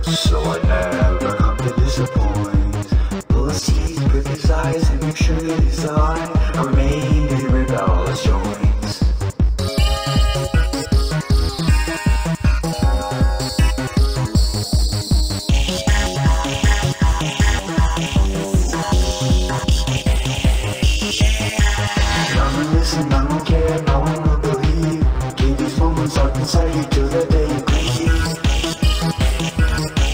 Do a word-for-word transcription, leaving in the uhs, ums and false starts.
So I never come to disappoint. Pull his teeth, prick his eyes, and make sure that his eye remain to rebellious joints. Come and listen, I don't care, no one will believe. Keep these moments up inside you till the day you grieve.